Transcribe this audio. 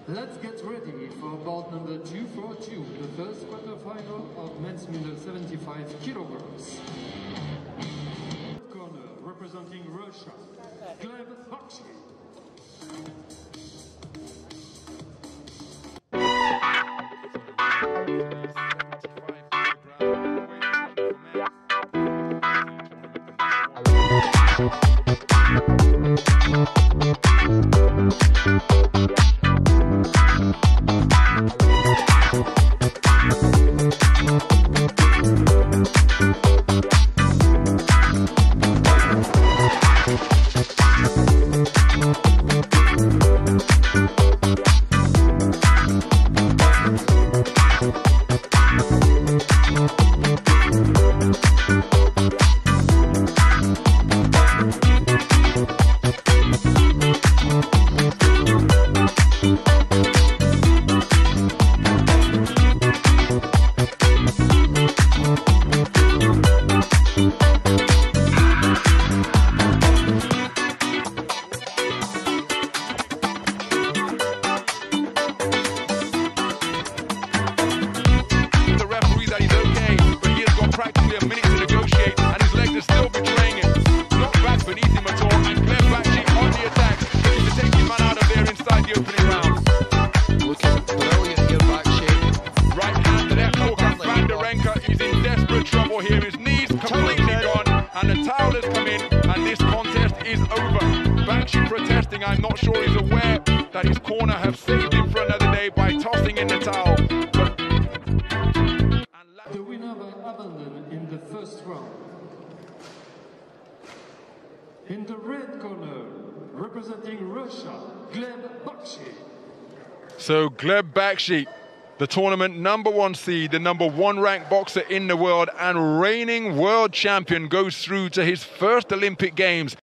Let's get ready for bout number 242, the first quarterfinal of men's middle 75 kilograms. Corner representing Russia, Gleb Bakshi. Practically a minute to negotiate, and his legs are still betraying him. Not back beneath him at all, and Gleb Bakshi on the attack, looking to take his man out of there inside the opening round. Looking brilliant here, Bakshi. Right hand to left hook, and Van der Renke is in desperate trouble here. His knees completely gone, and the towel has come in, and this contest is over. Bakshi protesting. I'm not sure he's aware that his corner have saved him for another day by tossing in the towel. The winner by abandon in the first round. In the red corner, representing Russia, Gleb Bakshi. So Gleb Bakshi, the tournament #1 seed, the #1 ranked boxer in the world and reigning world champion, goes through to his first Olympic Games.